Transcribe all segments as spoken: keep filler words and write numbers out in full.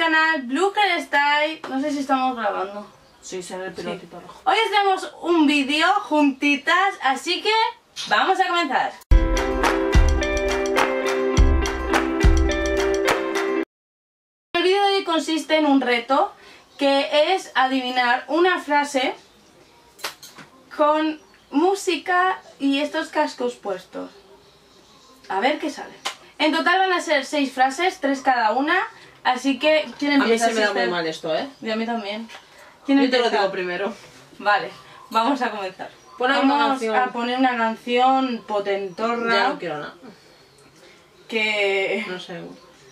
canal Bluker Style. No sé si estamos grabando. Sí, se ve el pelotito Sí. rojo. Hoy os tenemos un vídeo juntitas, así que vamos a comenzar. El vídeo de hoy consiste en un reto que es adivinar una frase con música y estos cascos puestos. A ver qué sale. En total van a ser seis frases, tres cada una. Así que, ¿quién A mí empieza? se me da Sister? muy mal esto, ¿eh? Y a mí también. ¿Quién Yo te lo empieza? digo primero. Vale, vamos a comenzar. Pon alguna Vamos canción. a poner una canción potentorra. Ya no quiero nada. Que... No sé.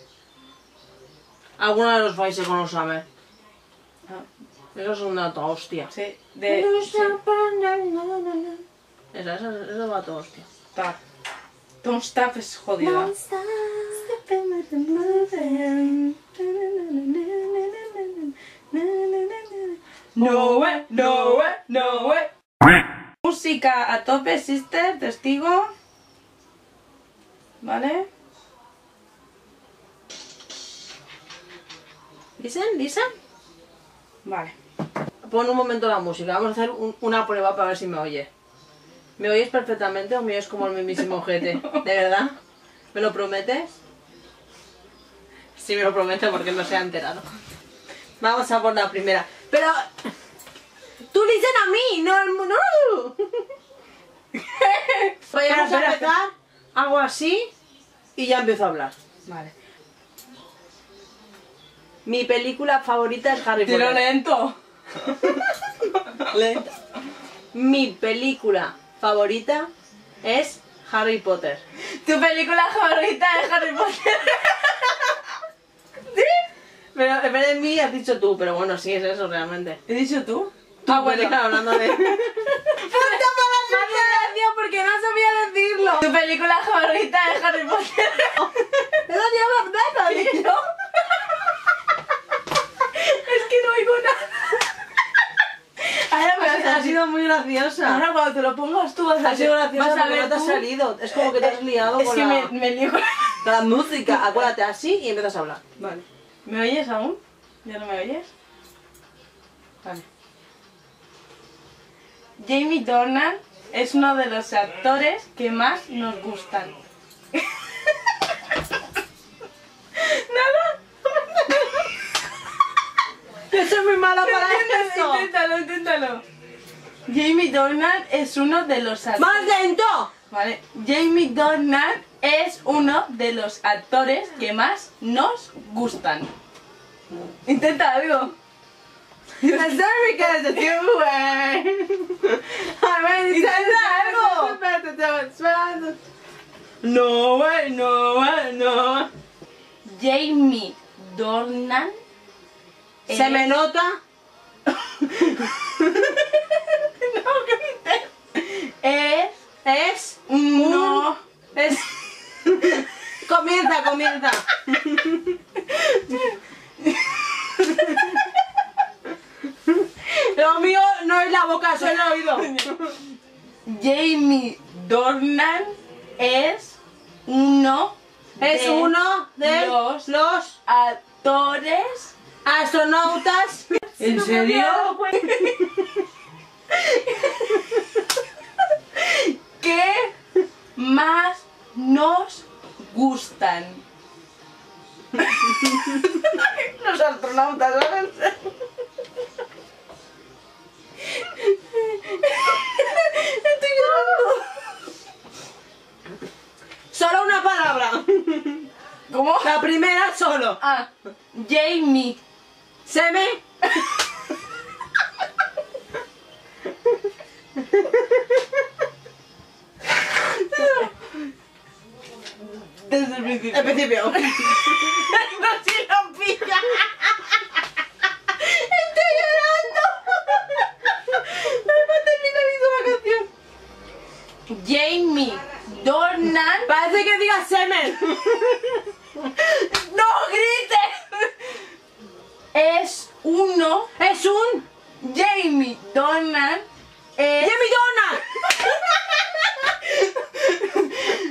Alguno de los países con los sabe. Ah, Eso es un dato, hostia. sí, de... sí. Esa, esa, esa va todo, hostia. Ta. Don't stop es jodida. No way, no way, no way. Música a tope, sister, testigo. ¿Vale? ¿Dicen? ¿Dicen? Vale. Pon un momento la música. Vamos a hacer un- una prueba para ver si me oye. ¿Me oyes perfectamente o me oyes como el mismísimo ojete? ¿De verdad? ¿Me lo prometes? Sí, me lo promete porque no se ha enterado. Vamos a por la primera. Pero... ¡Tú dicen a mí! ¡No! ¡No! no. Pues vamos Espera, a espera, empezar. Hago así y ya empiezo a hablar. Vale. Mi película favorita es Harry Tiro Potter. lento. Lenta. Mi película favorita es Harry Potter. Tu película favorita es Harry Potter. ¿Sí? Pero en vez de mí has dicho tú, pero bueno, sí es eso realmente. ¿He dicho tú? Tú Ah, puedes bueno. estar hablando de... ¡Ponte para la porque no sabía decirlo! Tu película favorita es Harry Potter. ¡Eso ya verdad, tío! Es que no oigo nada. Ahora me vas a Ha decir- sido muy graciosa. Ahora cuando te lo pongas tú vas a Ha sido graciosa vas a porque ver no te has tú. salido. Es como que te has liado Es con que la... me, me lío con... con la música. Acuérdate así y empiezas a hablar. Vale. ¿Me oyes aún? ¿Ya no me oyes? Vale. Jamie Dornan es uno de los actores que más nos gustan. ¿Nada? Yo soy muy mala para esto. Inténtalo, inténtalo. Jamie Dornan es uno de los actores... ¡Más lento! Vale. Jamie Dornan es uno de los actores que más nos gustan. Intenta algo. That's not because it's you, way. A ver, Intenta algo. No, way, no, way, no. Jamie Dornan ¿Se es- me nota? No, grite. Es Es uno. Es... Comienza, comienza. Lo mío no es la boca, es el oído. Jamie Dornan es uno. Es de uno de los los actores. astronautas. ¿En serio? ¿Qué más nos gustan? Los astronautas, ¿sabes? Estoy llorando. Solo una palabra. ¿Cómo? La primera solo. Ah, Jamie. Se me... Desde el principio. Al principio. No, si lo pilla. Estoy llorando. No me terminado la canción. Jamie Dornan. Parece que digas semen. ¡No grites! Es uno. Es un... Jamie Dornan es... ¡Jamie Dornan!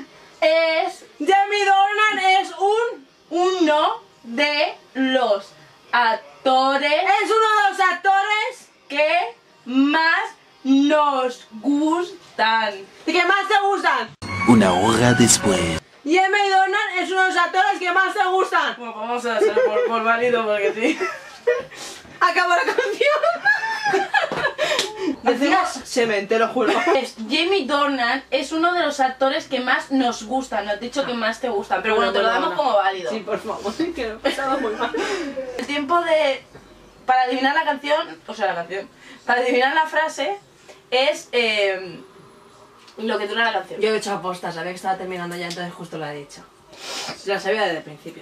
es Jamie Dornan es un... uno de los actores Es uno de los actores que más nos gustan. que más te gustan. Una hora después. Jamie Dornan es uno de los actores que más te gustan. Bueno, pues vamos a hacerlo por, por válido porque sí. Acabó la canción. Decimos semen, te lo juro. Es, Jamie Dornan es uno de los actores que más nos gustan. No has dicho que más te gustan, pero bueno, te lo damos como válido. Sí, por favor, que lo he pasado muy mal. El tiempo de... Para adivinar la canción, o sea, la canción, para adivinar la frase es eh, lo que dura la canción. Yo he hecho apostas, sabía que estaba terminando ya, entonces justo lo he dicho. La sabía desde el principio.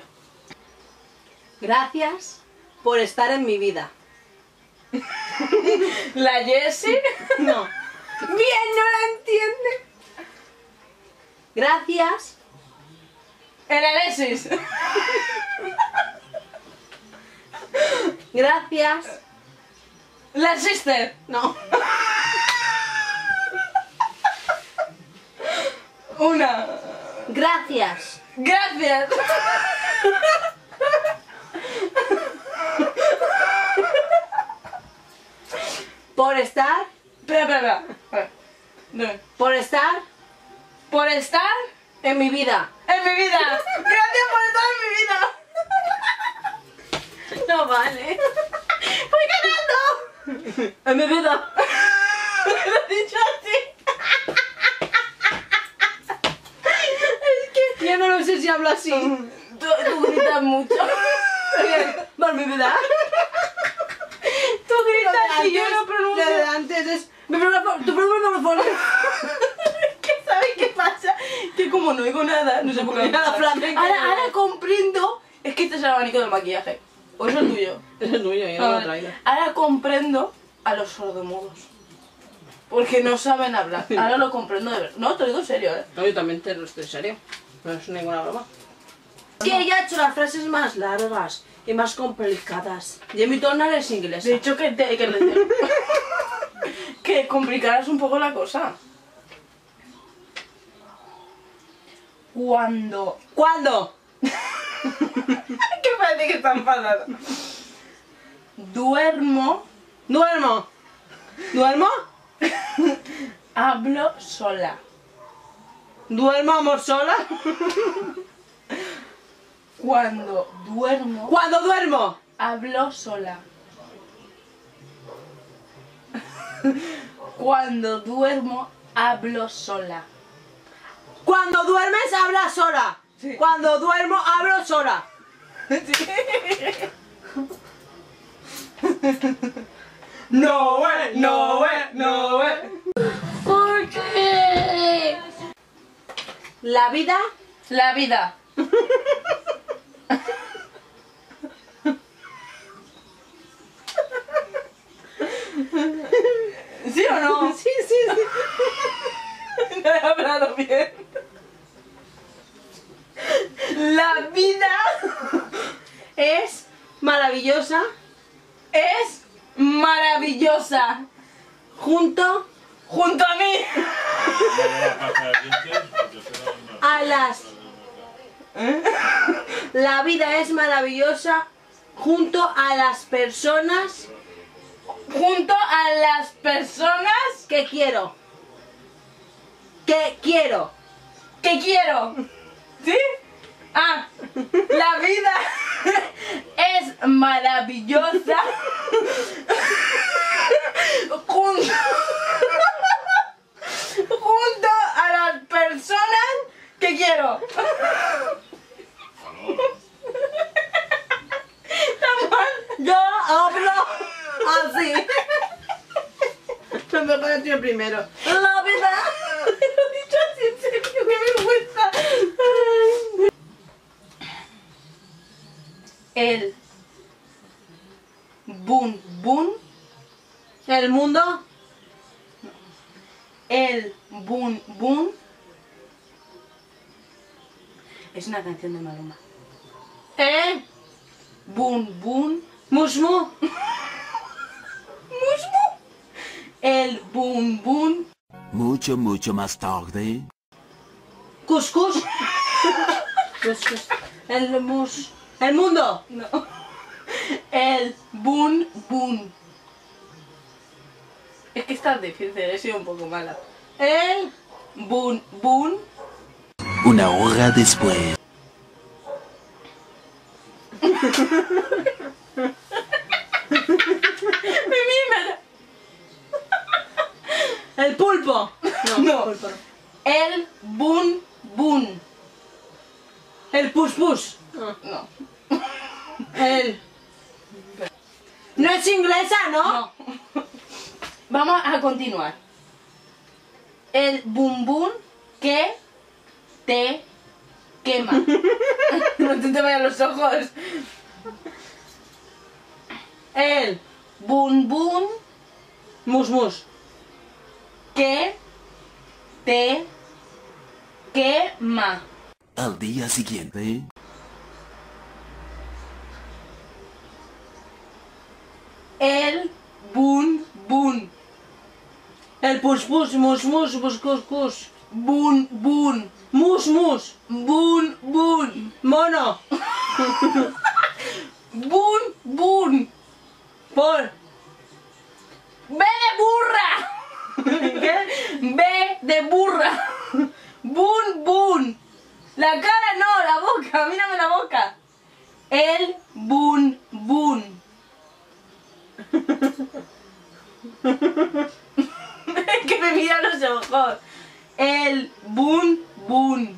Gracias por estar en mi vida. La Jessie. No. Bien, no la entiende. Gracias. El Alexis. Gracias. La Sister. No. Una. Gracias. Gracias. Por estar. Espera, espera, espera. Dime. Por estar Por estar en mi vida. en mi vida. Gracias por estar en mi vida. No vale. ¡Voy ganando! En mi vida. Lo he dicho así. Es que yo no lo sé si hablo así. Tú, tú gritas mucho. Por mi vida. Tú gritas y yo Antes- lo pronuncio. lo de antes es. Mi problema- Tu problema no me pone. ¿Qué sabes qué pasa? Que como no oigo nada, no sé por qué. Nada flamenco. Ahora, ahora comprendo. Es que este es el abanico del maquillaje. O es el tuyo. Es el tuyo, yo no lo he traído. Ahora comprendo a los sordomudos. Porque no saben hablar. Ahora lo comprendo de verdad. No, te lo digo en serio, ¿eh? No, yo también te lo estoy en serio. No es ninguna broma. Es que ella ha hecho las frases más largas y más complicadas. Jamie Dornan es inglesa. De hecho, que, te, que, le- que complicaras un poco la cosa. Cuando... ¿Cuándo? ¿Qué parece que está enfadada? Duermo, Duermo. ¿Duermo? hablo sola. ¿Duermo, amor, sola? Cuando duermo, ¿Cuándo duermo? hablo sola. Cuando duermo, hablo sola. Cuando duermes, hablas sola. Sí. Cuando duermo, hablo sola. No, way, no, way, no, way. ¿Por qué? La vida. La vida. ¿Sí o no? Sí, sí, sí. No he hablado bien. La vida Es maravillosa es maravillosa junto junto a mí. a las... La vida es maravillosa junto a las personas Junto a las personas que quiero. Que quiero. que quiero. ¿Sí? Ah, la vida es maravillosa junto, junto a las personas que quiero. ¿Está mal? Yo hablo así. No me parece el primero. La vida. Lo he dicho así en serio, qué vergüenza. El bun bun, El mundo. el bun bun es una canción de Maluma. Eh. Bun bun, Musmu. musmu. El bun bun, Mucho, mucho más tarde. Cuscus. Cuscus. El mus. El mundo. no. El bun bun. Es que está difícil, he sido un poco mala. El bun bun. Una hora después. El pulpo. No, No. pulpo no. El bun bun. El pus pus. No. El... No es inglesa, ¿no? No. Vamos a continuar. El bum bum que te quema. No te, te vayan los ojos. El... Bum bum Mus mus. que te quema. Al día siguiente. El bun bun. El pus pus, mus mus, bus cus cus. Bun bun. Mus mus. Bun bun. Mono. Bun bun. Por. ¡B de burra! ¿Qué? B de burra. Bun bun. La cara no, la boca, mírame la boca. El bun bun. Que me mira los ojos. El bun bun.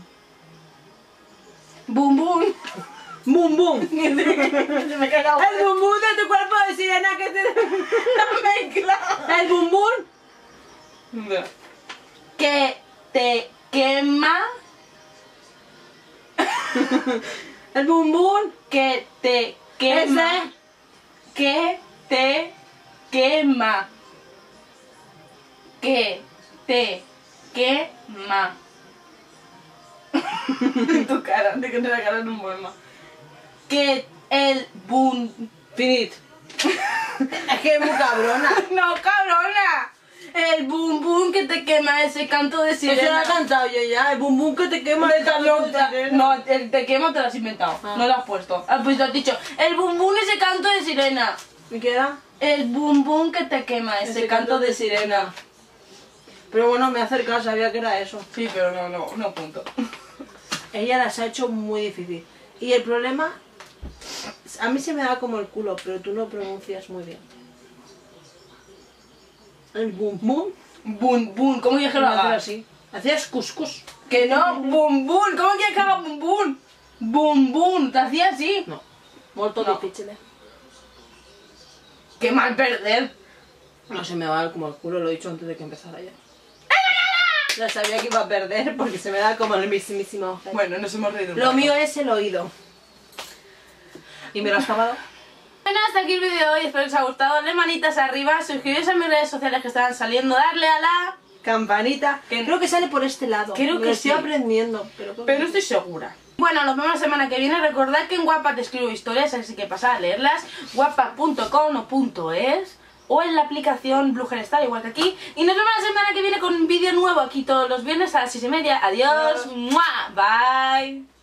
Bun bun. Bum bum. Se me cae la boca. El bum bum de tu cuerpo de sirena que te... mezcla. El bum bum. Que te quema. El bum bum. Que te quema. Ese. Que te quema. Que te quema. Tu cara, de que te la cara en un poema. Que el bun. Finit. Es que es muy cabrona. No, cabrona. El bum bum que te quema, ese canto de Eso lo sirena. he cantado yo ya. El bum bum que te quema. El No, canto de te- sirena. no, el te quema te lo has inventado. Ah. No lo has puesto. Has puesto, has dicho. El bum bum ese canto de sirena. ¿Y qué era? El bum bum que te quema, ese, Ese canto, canto de de sirena. Pero bueno, me he acercado, sabía que era eso. Sí, pero no, no, no punto. Ella las ha hecho muy difícil. Y el problema... A mí se me da como el culo, pero tú lo pronuncias muy bien. El bum bum. Bum bum, ¿cómo quieres que lo Lo hacía haga? así. Hacías cuscus. Que no, bum bum, ¿cómo quieres que haga bum bum? Bum bum, te hacía así. No. Molto No. difícil, eh. Qué mal perder. No se me va como el culo, lo he dicho antes de que empezara ya. Ya sabía que iba a perder porque se me da como el mismísimo ojete. Bueno, nos hemos reído un Lo poco. mío es el oído. ¿Y me lo has acabado? Bueno, hasta aquí el vídeo de hoy, espero que os haya gustado. Darle manitas arriba, suscribiros a mis redes sociales que están saliendo, darle a la... Campanita. Que- Creo que sale por este lado. Creo Me que lo estoy sí. aprendiendo. Pero, creo Pero que- no estoy segura. Bueno, nos vemos la semana que viene. Recordad que en Guapa te escribo historias, así que pasad a leerlas. guapa punto com o punto es o en la aplicación Bluegerstar, igual que aquí. Y nos vemos la semana que viene con un vídeo nuevo aquí todos los viernes a las seis y media. Adiós. Adiós. ¡Mua! Bye.